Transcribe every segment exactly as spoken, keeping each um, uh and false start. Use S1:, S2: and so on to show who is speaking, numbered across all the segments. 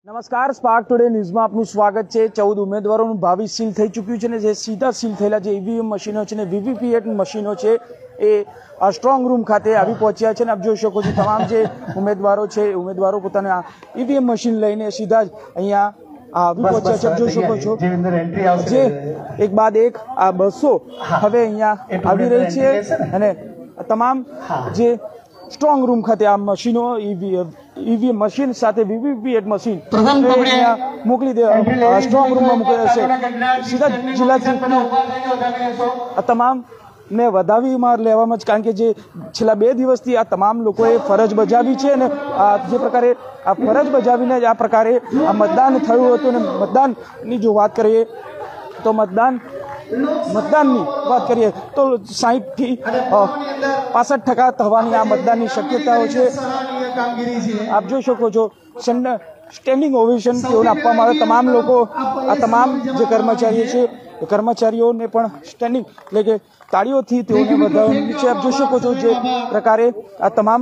S1: નમસ્કાર, spark today ન્યૂઝમાં આપનું સ્વાગત છે। ચૌદ ઉમેદવારોનું ભાવિ સીલ થઈ ચૂક્યું છે ને જે સીધા સીલ થયેલા જે ઈવીએમ મશીનો છે ને વીવીપીએટ મશીનો છે એ સ્ટ્રોંગ રૂમ ખાતે આવી પહોંચ્યા છે ને આપ જોઈ શકો છો તમામ જે ઉમેદવારો છે ઉમેદવારો પોતાના ઈવીએમ મશીન લઈને સીધા જ અહીંયા આવી પહોંચ્યા છે। આપ જોઈ શકો છો જે એક બાદ એક આ બસો હવે અહીંયા આવી રહી છે અને તમામ જે સ્ટ્રોંગ રૂમ ખાતે આ મશીનો ઈવીએમ મશીન સાથે વીવીપીએટ મશીન મોકલી દે સ્ટ્રોંગ રૂમમાં મૂકી દેશે। સીધા જિલ્લા ચૂંટણી તમામ ને વધાવીમાં લેવામાં જ કારણ કે જે છેલ્લા બે દિવસથી આ તમામ લોકોએ ફરજ બજાવી છે અને આ જે પ્રકારે આ ફરજ બજાવીને જ આ પ્રકારે આ મતદાન થયું હતું અને મતદાનની જો વાત કરીએ તો મતદાન મતદાનની વાત કરીએ તો સાહીઠ થી પાસઠ ટકા થવાની આ મતદાનની શક્યતાઓ છે। આપ જોઈ શકો છો સ્ટેન્ડિંગ ઓવેશન તેઓને આપવામાં આવે તમામ લોકો આ તમામ જે કર્મચારીઓ છે એ કર્મચારીઓને પણ સ્ટેન્ડિંગ એટલે કે તાળીઓથી તેઓને વધારવાની છે। આપ જોઈ શકો છો જે પ્રકારે આ તમામ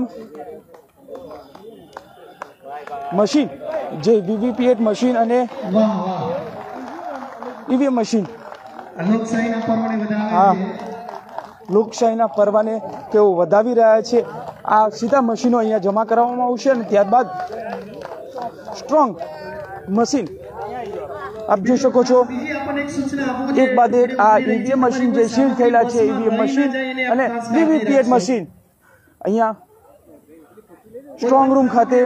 S1: મશીન જે વીવીપીએટ મશીન અને ઈવીએમ મશીન હા લોકશાહીના પર્વને તેઓ વધાવી રહ્યા છે। આ સીધા મશીનો અહીંયા જમા કરવામાં આવશે અને ત્યારબાદ સ્ટ્રોંગ મશીન આપ જોઈ શકો છો એક બાદ એક આ ઈવીએમ મશીન જે સીલ થયેલા છે ઈવીએમ મશીન અને વીવીપીએટ મશીન અહીંયા સ્ટ્રોંગ રૂમ ખાતે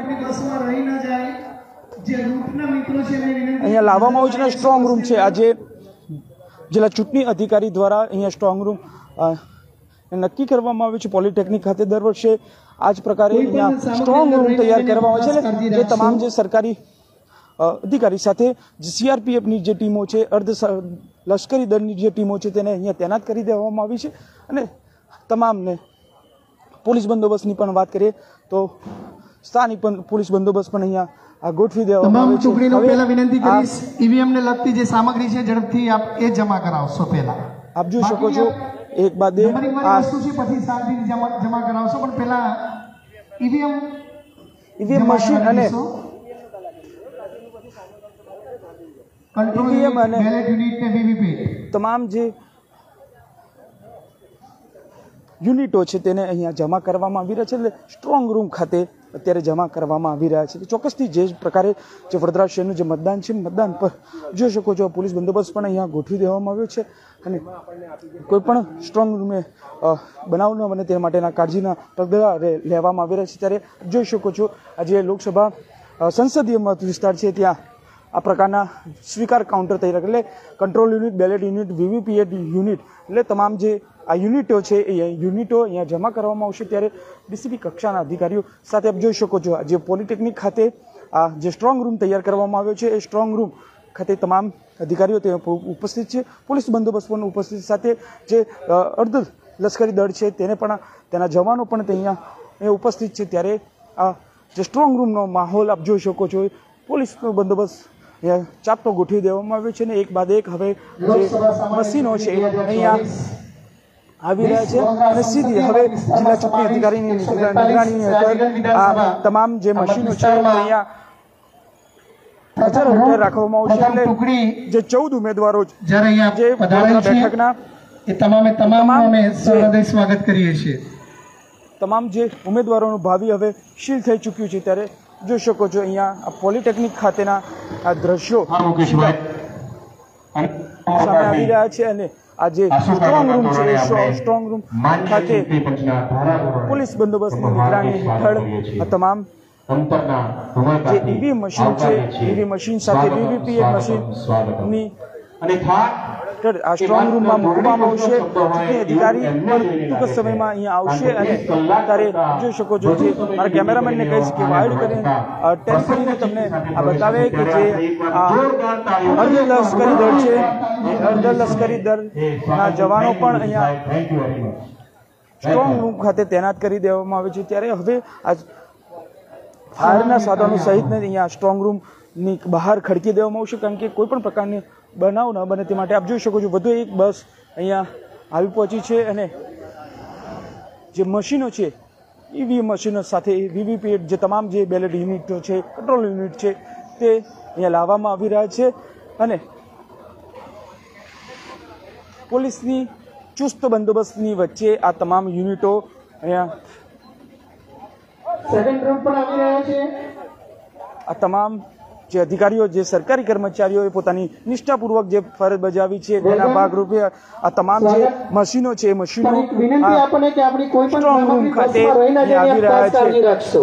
S1: અહીંયા લાવવામાં આવ્યું છે ને સ્ટ્રોંગ રૂમ છે આજે જિલ્લા ચૂંટણી અધિકારી દ્વારા અહીંયા સ્ટ્રોંગ રૂમ નક્કી કરવામાં આવ્યું છે। પોલિટેકનિક ખાતે દર વર્ષે આ જ પ્રકારે અહીંયા સ્ટ્રોંગ રૂમ તૈયાર કરવામાં આવે છે જે તમામ જે સરકારી અધિકારી સાથે જે સીઆરપીએફની જે ટીમો છે અર્ધ લશ્કરી દળની જે ટીમો છે તેને અહીંયા તૈનાત કરી દેવામાં આવી છે અને તમામને પોલીસ બંદોબસ્તની પણ વાત કરીએ તો સ્થાનિક પણ પોલીસ બંદોબસ્ત પણ અહીંયા આ ગોઠવી દેવામાં આવે છે।
S2: ટુકડીનો પહેલા વિનંતી કરીશ ઈવીએમ ને લગતી જે સામગ્રી છે ઝડપથી આપ એ જમા કરાવશો। પહેલા
S1: આપ જોઈ શકો છો એક બાદ એક
S2: આ વસ્તુ છે પછી શાંતિથી જમા કરાવશો પણ પહેલા ઈવીએમ
S1: ઈવીએમ મશીન અને
S2: કંટ્રોલ
S1: ઈવીએમ અને
S2: બેલેટ યુનિટ ને વીવીપીએટ
S1: તમામ જે યુનિટો છે તેને અહીંયા જમા કરવામાં આવી રહ્યા છે એટલે સ્ટ્રોંગ રૂમ ખાતે અત્યારે જમા કરવામાં આવી રહ્યા છે। ચોક્કસથી જે પ્રકારે જે વડોદરા શહેરનું જે મતદાન છે મતદાન પર જોઈ શકો છો પોલીસ બંદોબસ્ત પણ અહીંયા ગોઠવી દેવામાં આવ્યો છે અને કોઈ પણ સ્ટ્રોંગ રૂમે બનાવ ન બને તે માટેના કાળજીના પગલાં લેવામાં આવી રહ્યા છે। ત્યારે જોઈ શકો છો આજે લોકસભા સંસદીય મત વિસ્તાર છે ત્યાં આ પ્રકારના સ્વીકાર કાઉન્ટર તૈયાર એટલે control unit ballot unit VVPAT unit એટલે તમામ જે આ યુનિટો છે એ યુનિટો અહીંયા જમા કરવામાં આવશે। ત્યારે ડીસીપી કક્ષાના અધિકારીઓ સાથે આપ જોઈ શકો છો જે પોલિટેકનિક ખાતે આ જે સ્ટ્રોંગ રૂમ તૈયાર કરવામાં આવ્યો છે એ સ્ટ્રોંગ રૂમ ખાતે તમામ અધિકારીઓ તે ઉપસ્થિત છે। પોલીસ બંદોબસ્ત પણ ઉપસ્થિત સાથે જે અર્ધ લશ્કરી દળ છે તેને પણ તેના જવાનો પણ અહીંયા ઉપસ્થિત છે। ત્યારે આ જે સ્ટ્રોંગ રૂમનો માહોલ આપ જોઈ શકો છો પોલીસનો બંદોબસ્ત ચાપતો ગોઠવી દેવામાં આવ્યો છે ને એક બાદ એક હવે જે મશીનો છે અહીંયા આવી રહ્યા છે અને સીધી હવે જિલ્લા ચૂંટણી અધિકારીની નિગરાની હેઠળ આ તમામ જે મશીનો છે અહીંયા નજર હેઠળ રાખવામાં આવશે। એટલે જે ચૌદ ઉમેદવારો જે બેઠકના
S2: એ તમામે તમામને સ્વાગત કરીએ છીએ।
S1: તમામ જે ઉમેદવારોનું ભાવિ હવે સીલ થઈ ચૂક્યું છે। ત્યારે જોઈ શકો છો અહીંયા આ પોલિટેકનિક ખાતેના આ દ્રશ્યો સામે આવી રહ્યા છે અને આ જે સ્ટ્રોંગ રૂમ છે એ સ્ટ્રોંગ રૂમ ખાતે પોલીસ બંદોબસ્તની નિગરાની હેઠળ આ તમામ જે ઈવીએમ મશીન છે ઈવીએમ મશીન સાથે વીવીપીએટ મશીનની આ સ્ટ્રોંગ રૂમમાં મૂકવામાં આવશે। ચૂંટણી અધિકારી પણ ટૂંક સમયમાં અહીંયા આવશે અને ત્યારે જોઈ શકો છો જે મારા કેમેરામેનને કહીશ કે વાઇડ કરીને ટેપ કરીને તમને આ બતાવે કે જે આ અર્ધ લશ્કરી દળ છે એ અર્ધ લશ્કરી દળના જવાનો પણ અહીંયા સ્ટ્રોંગ રૂમ ખાતે તૈનાત કરી દેવામાં આવે છે। ત્યારે હવે આ ફાયરના સાધનો સહિતને અહીંયા સ્ટ્રોંગ રૂમની બહાર ખડકી દેવામાં આવશે કારણ કે કોઈ પણ પ્રકારની બનાવ ન બને તે માટે આપ જોઈ શકો છો વધુ એક બસ અહીંયા આવી પહોંચી છે અને જે મશીનો છે ઈવીએમ મશીનો સાથે વીવીપીએટ જે તમામ જે બેલેટ યુનિટો છે કંટ્રોલ યુનિટ છે તે અહીંયા લાવવામાં આવી રહ્યા છે અને પોલીસની ચુસ્ત બંદોબસ્તની વચ્ચે આ તમામ યુનિટો અહીંયા
S2: સેકન્ડ રાઉન્ડ પણ આવી રહ્યા છે.
S1: આ તમામ જે અધિકારીઓ જે સરકારી કર્મચારીઓએ પોતાની નિષ્ઠાપૂર્વક જે ફરજ બજાવી છે તેના ભાગરૂપે આ તમામ જે મશીનો છે એ મશીનો
S2: પણ એક વિનંતી આપણને કે આપણી કોઈ પણ
S1: સ્ટ્રોંગ રૂમ ખાતે
S2: બસમાં રહી ના જાય
S1: આવી
S2: એની
S1: રહ્યા
S2: ખાસ કાળજી
S1: છે.
S2: રાખશો.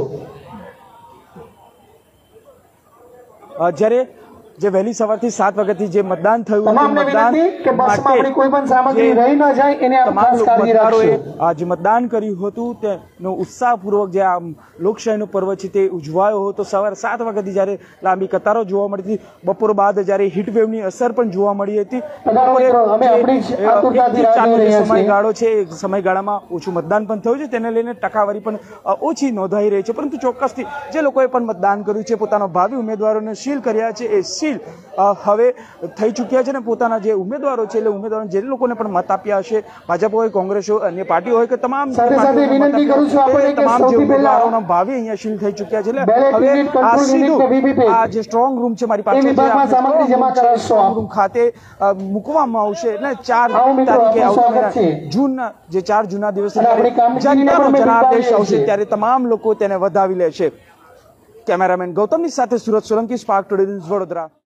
S1: અ, જ્યારે જે વહેલી સવારથી સાત વાગ્યાથી જે મતદાન થયું હતું,
S2: તમામને
S1: મતદાન
S2: વિનંતી કે બસમાં
S1: માટે
S2: આપણી કોઈ પણ સામગ્રી
S1: જે
S2: રહી ના જાય એને આપણે
S1: તમામ
S2: ખાસ કાળજી
S1: મતદારોએ
S2: રાખશો.
S1: આ જે મતદાન કર્યું હતું તેનો ઉત્સાહપૂર્વક જે આ લોકશાહીનો પર્વ છે તે ઉજવાયો હતો. સવારે સાત વાગ્યાથી જ્યારે લાંબી કતારો જોવા મળી હતી, બપોર બાદ જ્યારે હીટવેવની અસર પણ જોવા મળી હતી.
S2: પધારો મિત્રો, અમે આપણી જ આતુરતાથી રાહ જોઈ રહ્યા છીએ.
S1: સમયગાળો છે એ સમયગાળામાં ઓછું મતદાન પણ થયું છે, તેને લઈને ટકાવારી પણ અ, ઓછી નોંધાઈ રહી છે. પરંતુ ચોક્કસથી જે લોકોએ પણ મતદાન કર્યું છે, પોતાના ભાવિ ઉમેદવારોને સીલ કર્યા છે, એ સીલ અ, હવે થઈ ચૂક્યા છે ને પોતાના જે ઉમેદવારો છે એટલે ઉમેદવારો જે લોકોને પણ મત આપ્યા હશે, ભાજપ હોય, કોંગ્રેસ હોય, અન્ય પાર્ટી હોય કે તમામ જે
S2: સાથે સાથે
S1: પાર્ટીઓને મત
S2: વિનંતી
S1: આપ્યા
S2: કરું છું આપણને
S1: એ
S2: કે
S1: તમામ જે
S2: સૌથી પહેલા
S1: ઉમેદવારોના ભાવિ અહીંયા સીલ થઈ ચૂક્યા છે. એટલે
S2: બેલેટ
S1: હવે
S2: યુનિટ,
S1: આ
S2: કંટ્રોલ યુનિટ
S1: સીધું
S2: ને વીવીપેટ
S1: આ જે સ્ટ્રોંગ રૂમ છે મારી પાસે
S2: એ
S1: જે
S2: વિભાગમાં
S1: આપણે
S2: સામગ્રી
S1: સ્ટ્રોંગ
S2: જમા
S1: રૂમ છે,
S2: કરાવશો
S1: સ્ટ્રોંગ
S2: આપ.
S1: રૂમ ખાતે અ, મૂકવામાં આવશે એટલે ચાર
S2: આવો મિત્રો,
S1: તારીખે
S2: આપનું
S1: આવતા
S2: સ્વાગત છે.
S1: મહિના જૂનના જે ચાર જૂના દિવસે
S2: અને આપણી કામગીરીને
S1: જનતાનો
S2: પણ અમે
S1: જનાદેશ
S2: બિરદાવીએ
S1: આવશે
S2: છીએ.
S1: ત્યારે તમામ લોકો તેને વધાવી લેશે. કેમેરામેન ગૌતમની સાથે Surat Solanki, spark today news, Vadodara.